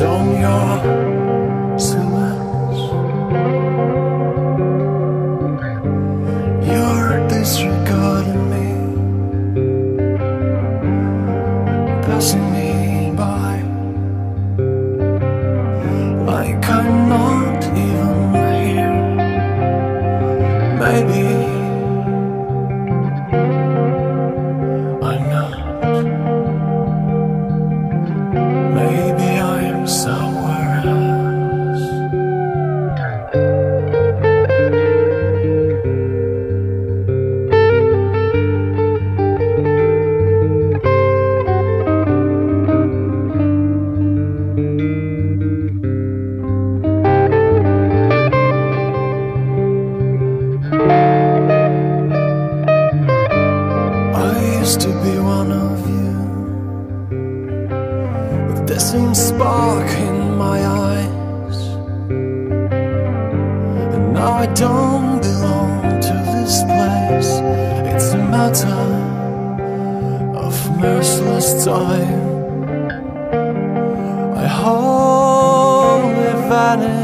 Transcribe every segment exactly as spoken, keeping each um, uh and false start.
on your silhouette. You're disregarding me, passing me by like I'm not even here. Maybe I'm not. Maybe I am somewhere else. I used to be one of you, with the same spark in my eyes, and now I don't belong to this place. It's a matter of merciless time. I wholly vanish.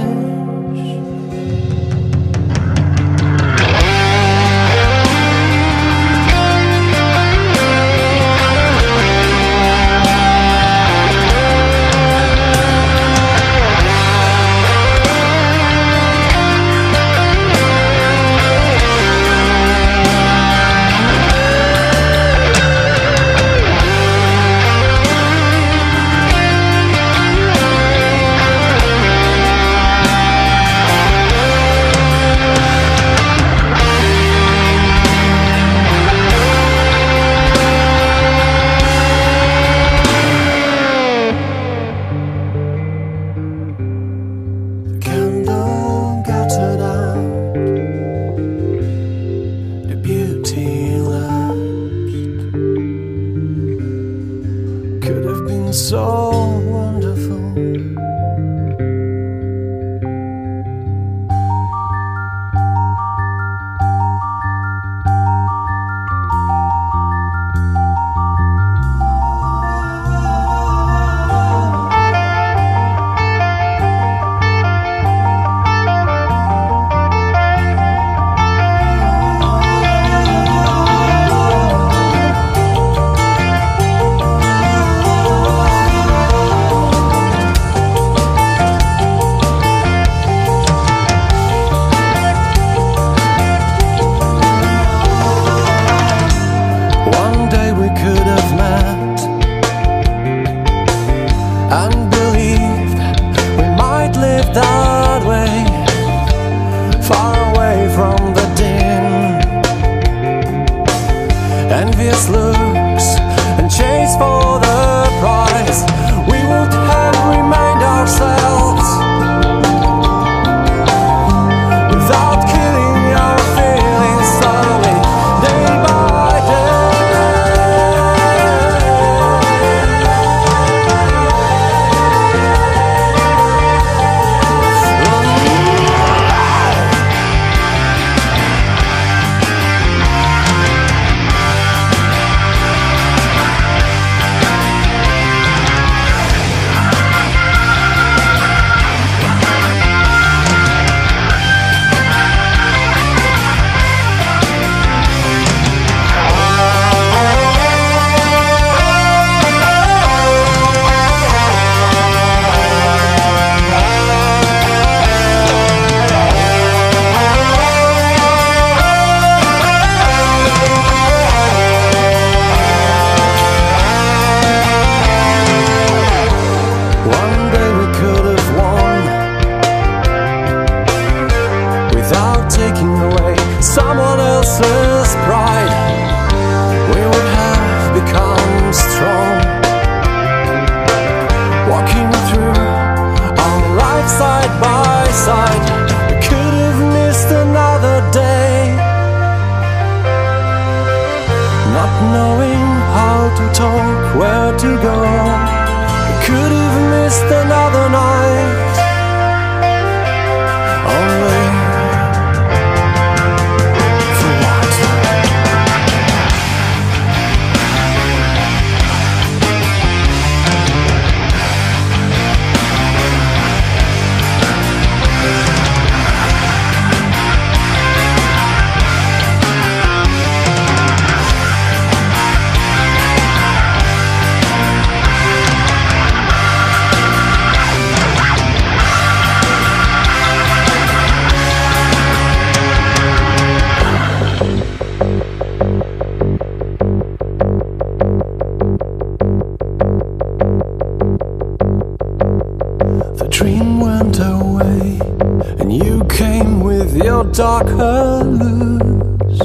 away, and you came with your dark hallucs.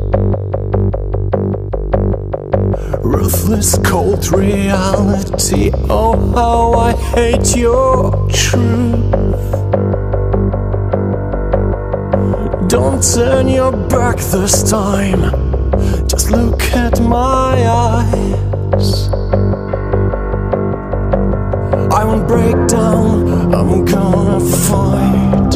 Ruthless, cold reality. Oh, how I hate your truth. Don't turn your back this time. Just look at my eyes. I won't break down, I'm gonna fight.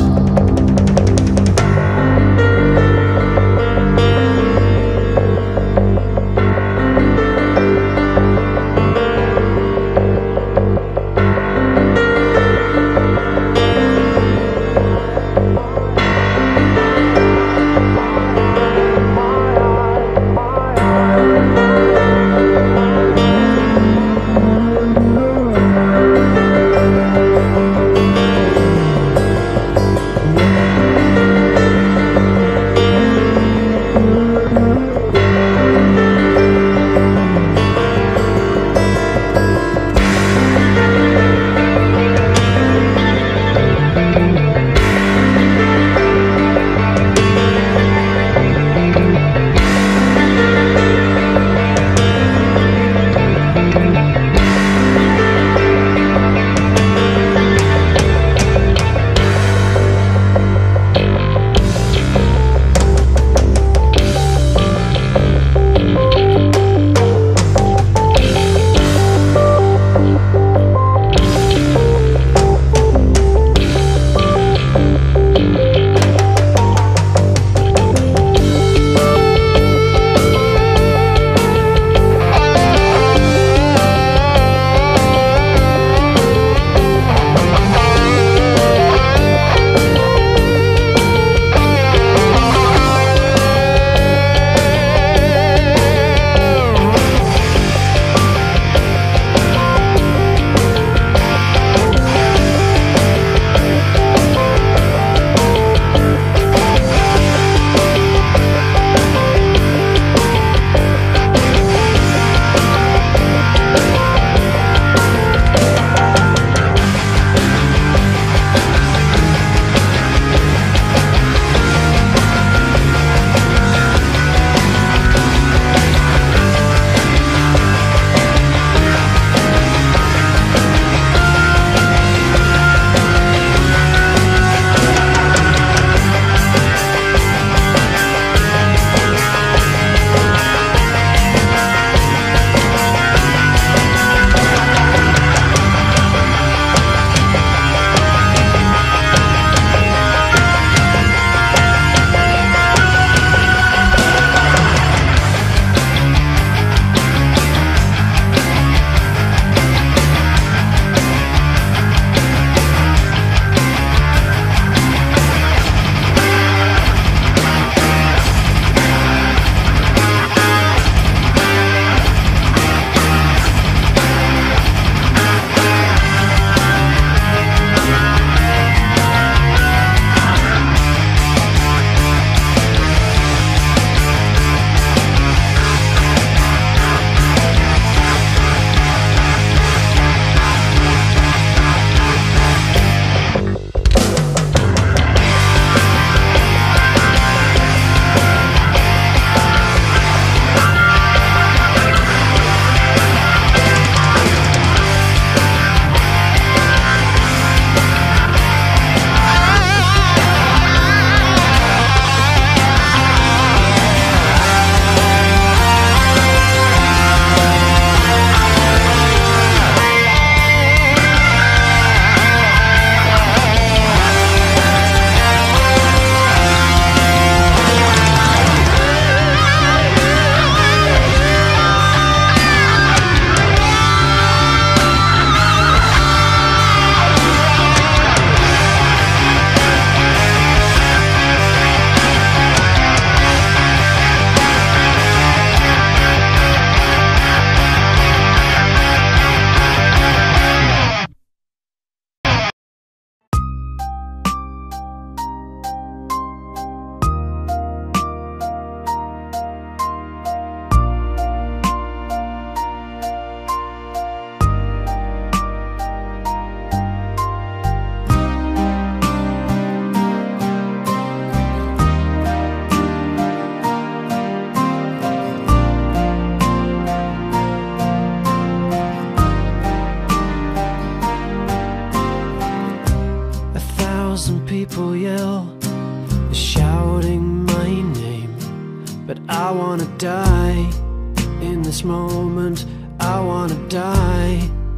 thousand people yell, they're shouting my name, but I wanna die in this moment. I wanna die.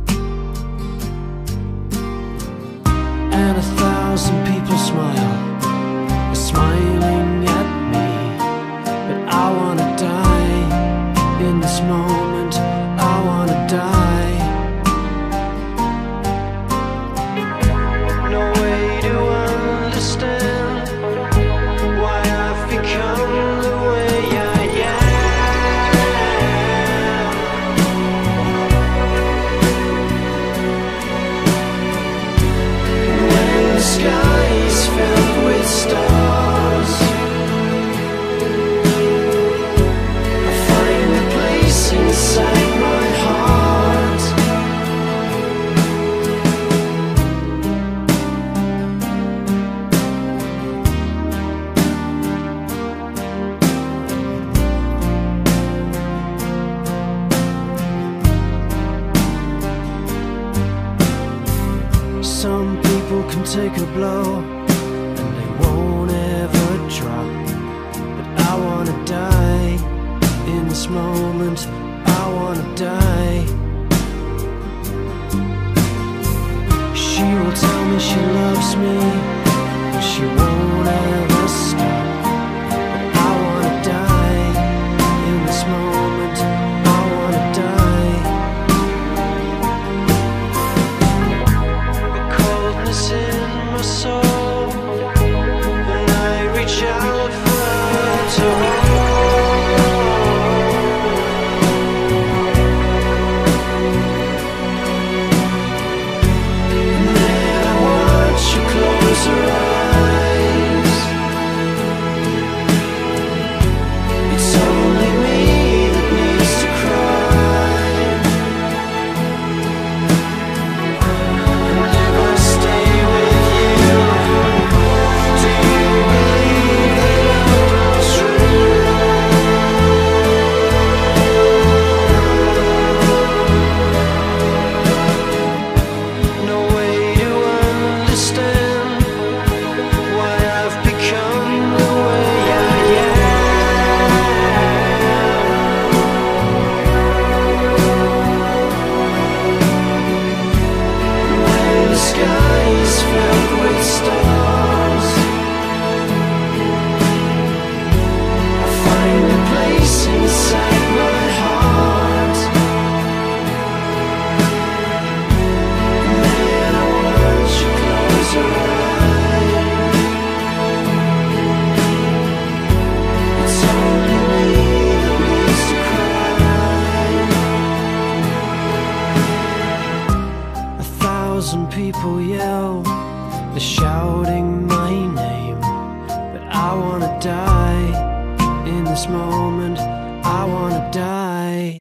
And a thousand people smile, they're smiling at me, but I wanna die in this moment. I wanna die. No way to understand why I've become the way I am. When the sky is filled with stars, I find a place inside my heart. Some people can take a blow and they won't ever drop, but I wanna die in this moment. I wanna die. She will tell me she loves me, but she won't ever stop. But I wanna die in this moment. I wanna die. A coldness in my soul when I reach out for her to hold. And then I watch her close her eyes. It's only me that needs to cry. And if I stay with you, do you believe that love comes true? No way to understand why I've become the way I am. When the sky is filled with stars, I find a place inside my heart. And then I watch you close your eyes. It's only me that needs to cry. A thousand people yell, they're shouting my name, but I wanna die in this moment. I wanna die.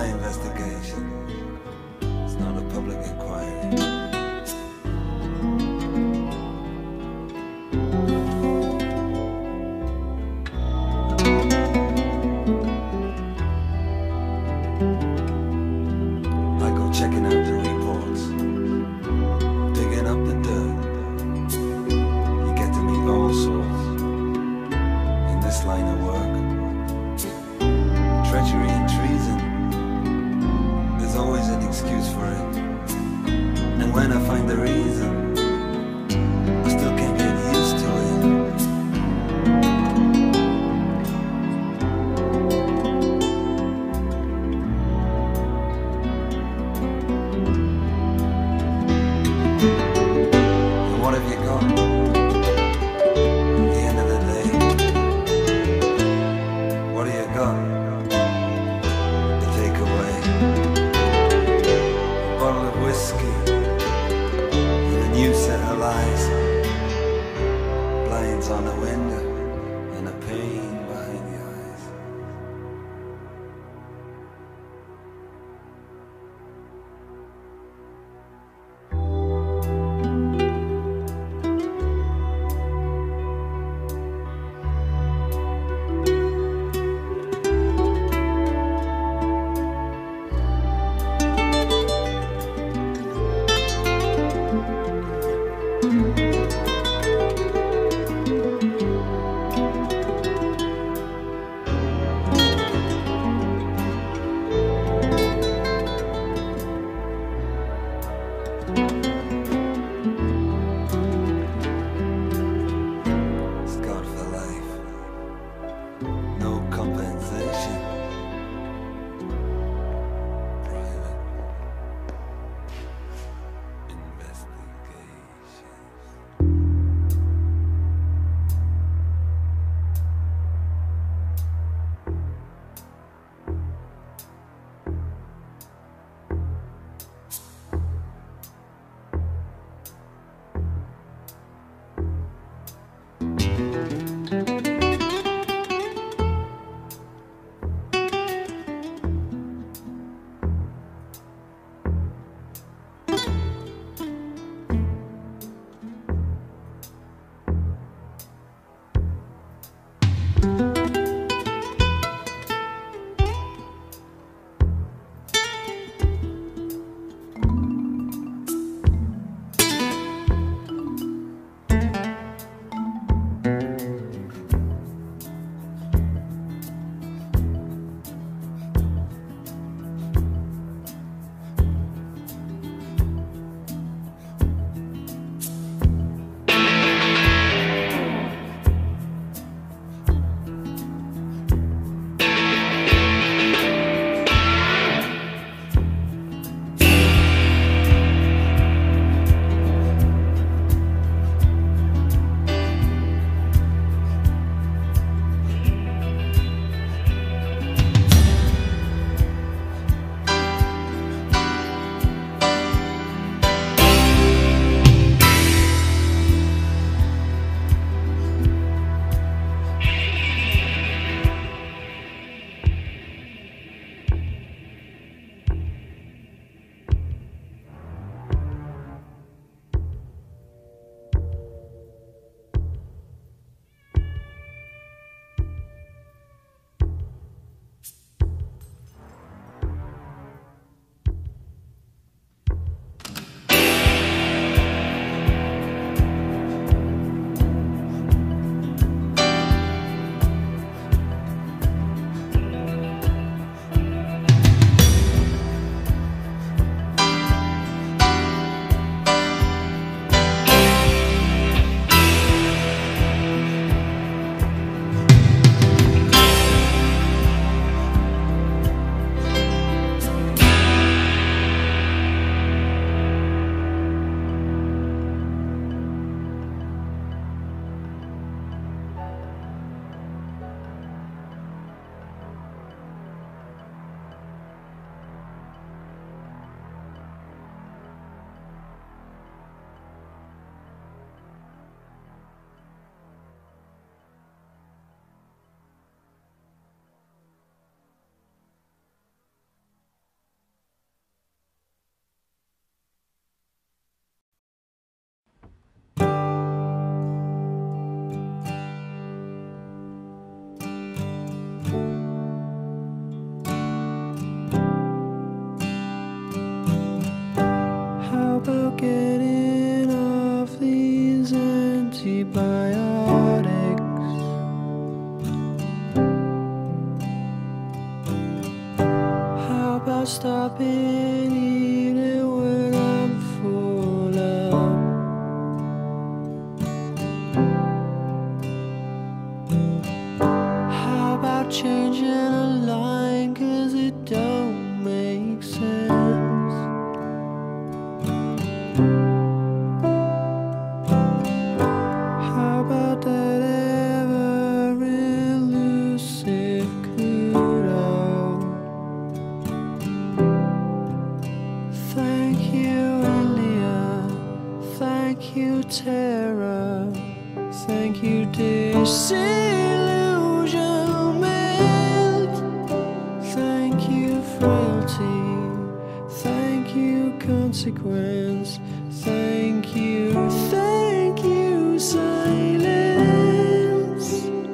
investigation. It's not a public inquiry. I go checking out the reports, digging up the dirt. You get to meet all sorts in this line of work. Treachery and treason, there's always an excuse for it. And when I find the reason, I still can't get used to it. And what have you got at the end of the day? What do you got to take away? A bottle of whiskey and a new set of lies, blinds on the window and a pain behind the eyes. stopping eating when I'm full up. How about changing a line, 'cause it don't make sense. How about that ever elusive kudo? Thank you, India. Thank you, Terra. Thank you, disillusionment. Thank you, frailty. Thank you, consequence. Thank you, thank you, silence.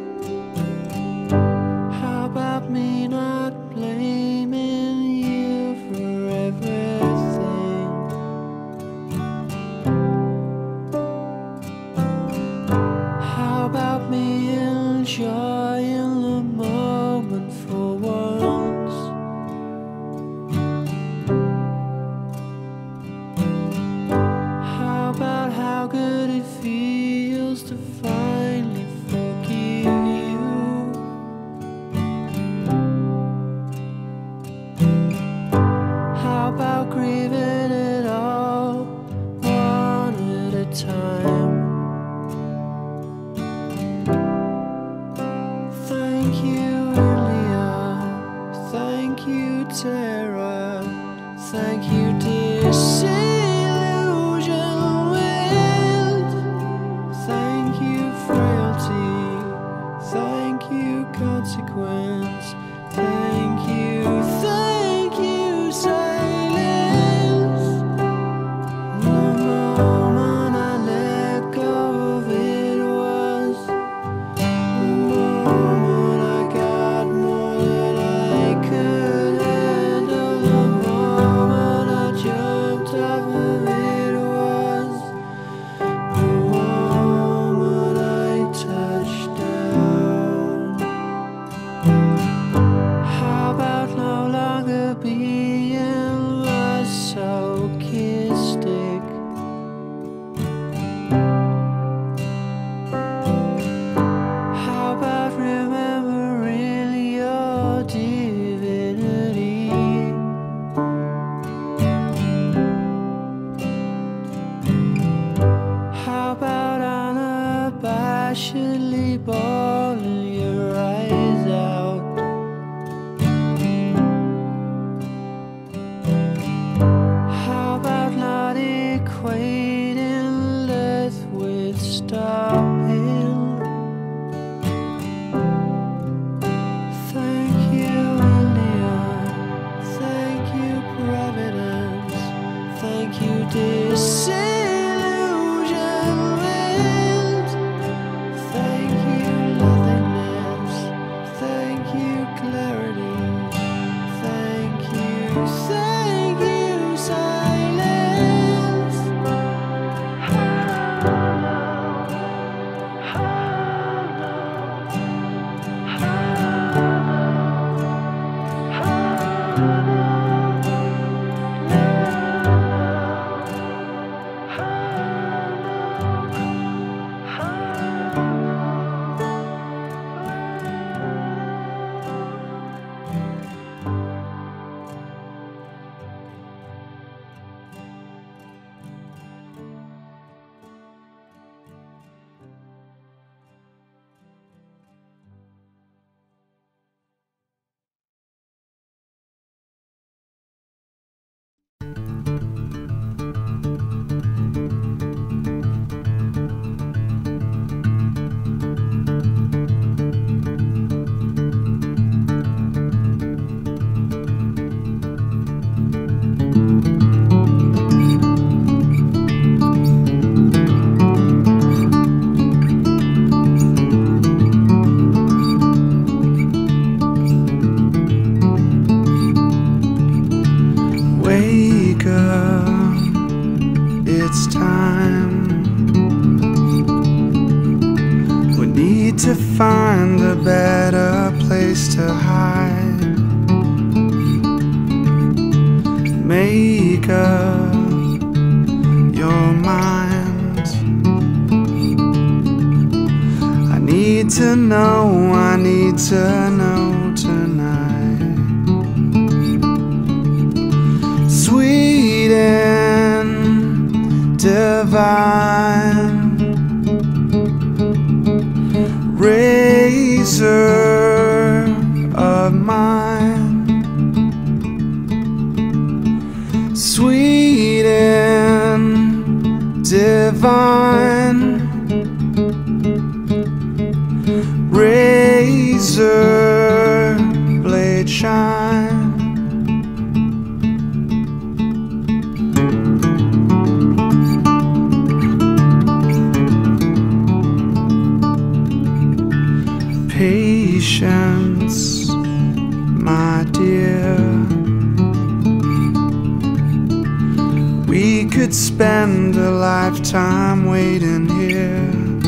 How about me not blaming you for everything? How about me enjoying the moment for once? How about how good it feels to finally forgive you? How about grieving it all one at a time? Thank you, India. Thank you, Terra. Thank you, disillusionment. Thank you, frailty. Thank you, consequence. Thank you, thank you, silence. The moment I let go of it was the moment I got more than I could handle. The moment I jumped off of it was the moment I touched down. to know, I need to know tonight. Sweet and divine, razor of mine, sweet and divine, razor blade shine. Patience, my dear, we could spend a lifetime waiting here.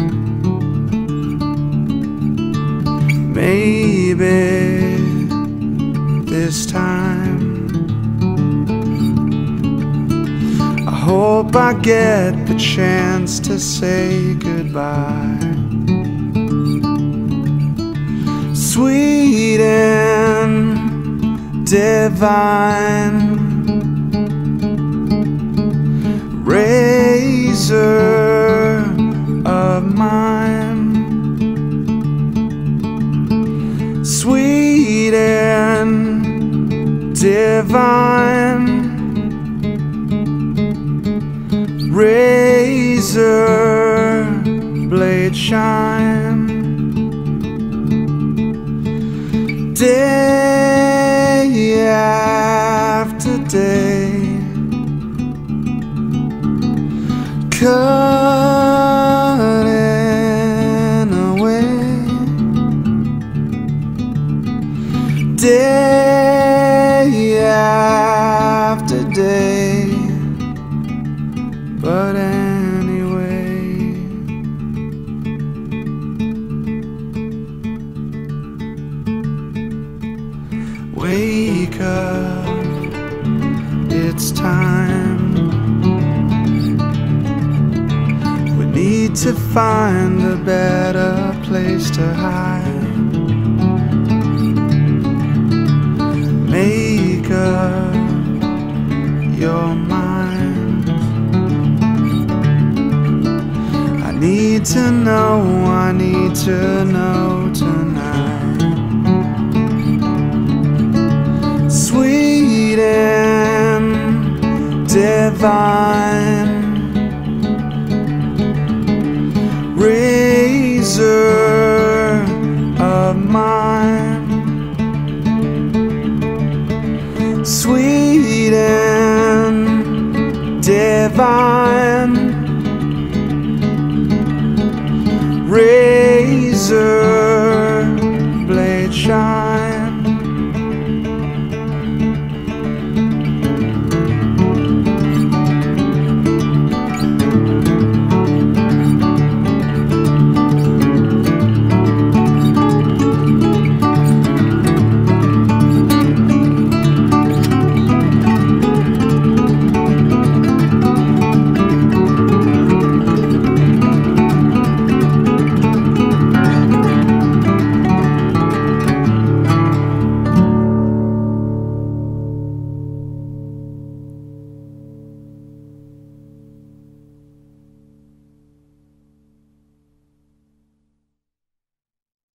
Maybe this time I hope I get the chance to say goodbye. Sweet and divine, razor of mine, sweet and divine, razor blade shine. Day after day, cutting away. Day after day, but anyway. Wake up, it's time. We need to find a better place to hide. Make up your mind. I need to know, I need to know tonight. Sweet and divine, razor of mine, sweet and divine,